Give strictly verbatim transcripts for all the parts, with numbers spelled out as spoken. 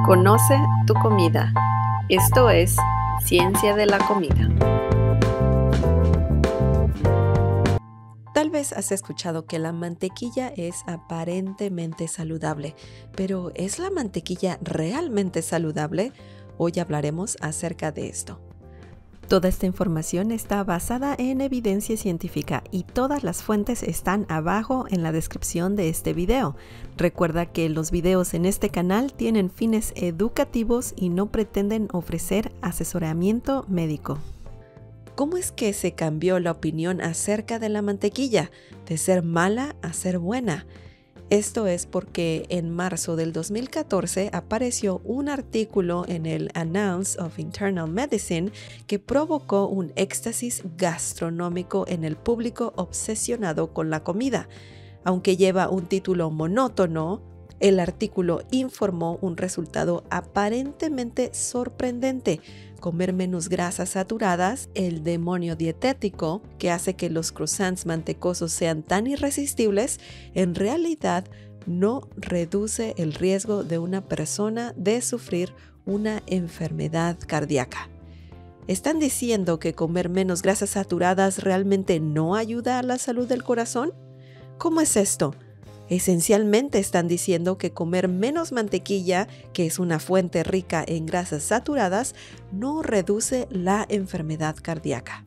Conoce tu comida. Esto es Ciencia de la Comida. Tal vez has escuchado que la mantequilla es aparentemente saludable, pero ¿es la mantequilla realmente saludable? Hoy hablaremos acerca de esto. Toda esta información está basada en evidencia científica y todas las fuentes están abajo en la descripción de este video. Recuerda que los videos en este canal tienen fines educativos y no pretenden ofrecer asesoramiento médico. ¿Cómo es que se cambió la opinión acerca de la mantequilla, de ser mala a ser buena? Esto es porque en marzo del dos mil catorce apareció un artículo en el Annals of Internal Medicine que provocó un éxtasis gastronómico en el público obsesionado con la comida. Aunque lleva un título monótono, el artículo informó un resultado aparentemente sorprendente: comer menos grasas saturadas, el demonio dietético que hace que los croissants mantecosos sean tan irresistibles, en realidad no reduce el riesgo de una persona de sufrir una enfermedad cardíaca. ¿Están diciendo que comer menos grasas saturadas realmente no ayuda a la salud del corazón? ¿Cómo es esto? Esencialmente están diciendo que comer menos mantequilla, que es una fuente rica en grasas saturadas, no reduce la enfermedad cardíaca.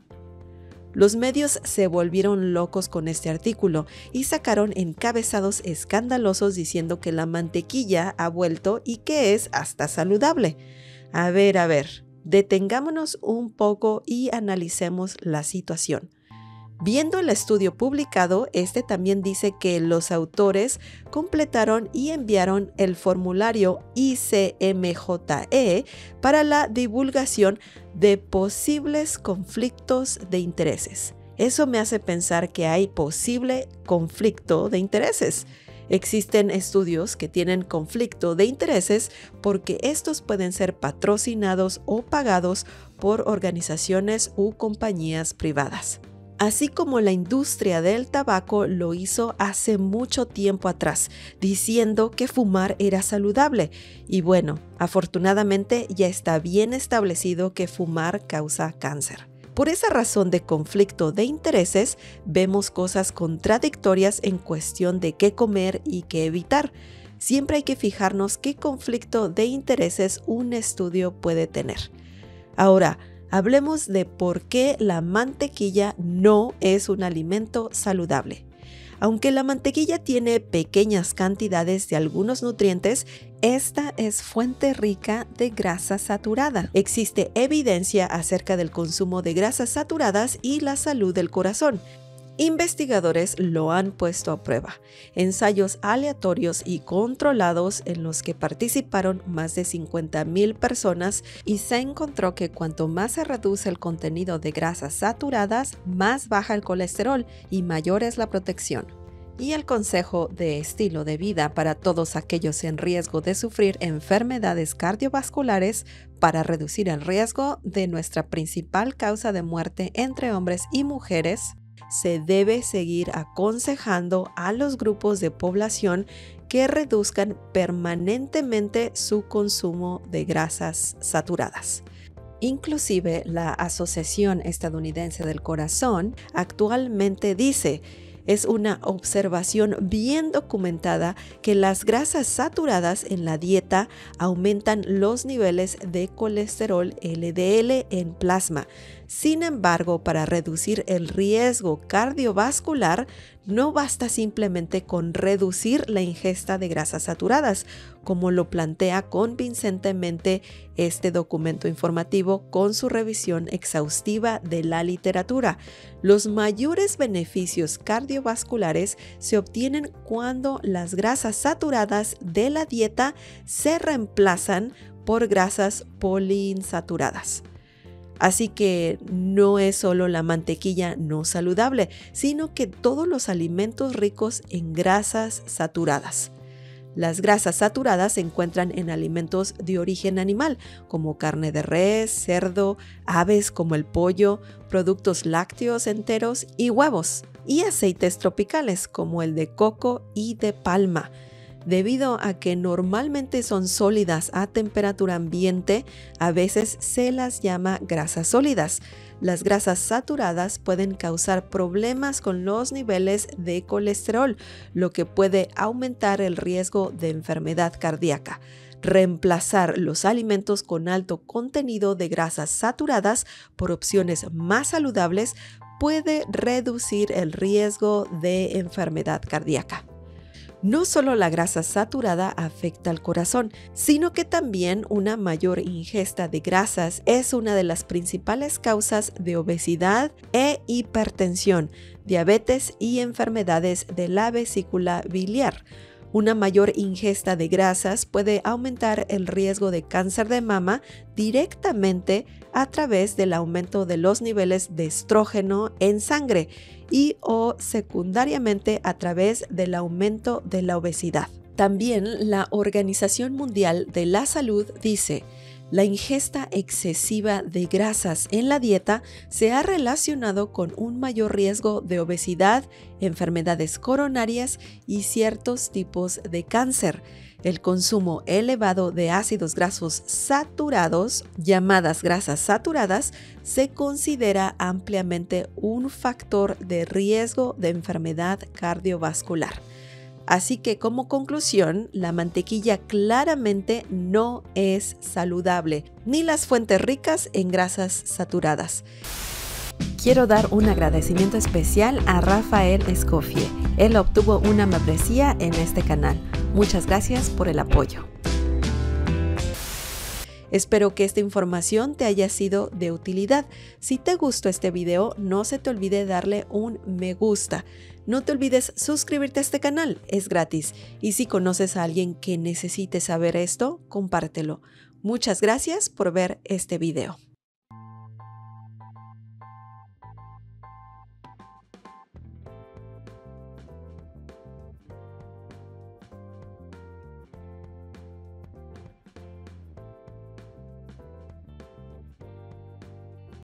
Los medios se volvieron locos con este artículo y sacaron encabezados escandalosos diciendo que la mantequilla ha vuelto y que es hasta saludable. A ver, a ver, detengámonos un poco y analicemos la situación. Viendo el estudio publicado, este también dice que los autores completaron y enviaron el formulario I C M J E para la divulgación de posibles conflictos de intereses. Eso me hace pensar que hay posible conflicto de intereses. Existen estudios que tienen conflicto de intereses porque estos pueden ser patrocinados o pagados por organizaciones u compañías privadas. Así como la industria del tabaco lo hizo hace mucho tiempo atrás, diciendo que fumar era saludable. Y bueno, afortunadamente ya está bien establecido que fumar causa cáncer. Por esa razón de conflicto de intereses, vemos cosas contradictorias en cuestión de qué comer y qué evitar. Siempre hay que fijarnos qué conflicto de intereses un estudio puede tener. Ahora, hablemos de por qué la mantequilla no es un alimento saludable. Aunque la mantequilla tiene pequeñas cantidades de algunos nutrientes, esta es fuente rica de grasa saturada. Existe evidencia acerca del consumo de grasas saturadas y la salud del corazón. Investigadores lo han puesto a prueba. Ensayos aleatorios y controlados en los que participaron más de cincuenta mil personas y se encontró que cuanto más se reduce el contenido de grasas saturadas, más baja el colesterol y mayor es la protección. Y el consejo de estilo de vida para todos aquellos en riesgo de sufrir enfermedades cardiovasculares para reducir el riesgo de nuestra principal causa de muerte entre hombres y mujeres: se debe seguir aconsejando a los grupos de población que reduzcan permanentemente su consumo de grasas saturadas. Inclusive la Asociación Estadounidense del Corazón actualmente dice: es una observación bien documentada que las grasas saturadas en la dieta aumentan los niveles de colesterol L D L en plasma. Sin embargo, para reducir el riesgo cardiovascular, no basta simplemente con reducir la ingesta de grasas saturadas, como lo plantea convincentemente este documento informativo con su revisión exhaustiva de la literatura. Los mayores beneficios cardiovasculares se obtienen cuando las grasas saturadas de la dieta se reemplazan por grasas poliinsaturadas. Así que no es solo la mantequilla no saludable, sino que todos los alimentos ricos en grasas saturadas. Las grasas saturadas se encuentran en alimentos de origen animal, como carne de res, cerdo, aves como el pollo, productos lácteos enteros y huevos, y aceites tropicales como el de coco y de palma. Debido a que normalmente son sólidas a temperatura ambiente, a veces se las llama grasas sólidas. Las grasas saturadas pueden causar problemas con los niveles de colesterol, lo que puede aumentar el riesgo de enfermedad cardíaca. Reemplazar los alimentos con alto contenido de grasas saturadas por opciones más saludables puede reducir el riesgo de enfermedad cardíaca. No solo la grasa saturada afecta al corazón, sino que también una mayor ingesta de grasas es una de las principales causas de obesidad e hipertensión, diabetes y enfermedades de la vesícula biliar. Una mayor ingesta de grasas puede aumentar el riesgo de cáncer de mama directamente a través del aumento de los niveles de estrógeno en sangre y o secundariamente a través del aumento de la obesidad. También la Organización Mundial de la Salud dice: la ingesta excesiva de grasas en la dieta se ha relacionado con un mayor riesgo de obesidad, enfermedades coronarias y ciertos tipos de cáncer. El consumo elevado de ácidos grasos saturados, llamadas grasas saturadas, se considera ampliamente un factor de riesgo de enfermedad cardiovascular. Así que como conclusión, la mantequilla claramente no es saludable, ni las fuentes ricas en grasas saturadas. Quiero dar un agradecimiento especial a Rafael Escoffier. Él obtuvo una membresía en este canal. Muchas gracias por el apoyo. Espero que esta información te haya sido de utilidad. Si te gustó este video, no se te olvide darle un me gusta. No te olvides suscribirte a este canal, es gratis. Y si conoces a alguien que necesite saber esto, compártelo. Muchas gracias por ver este video.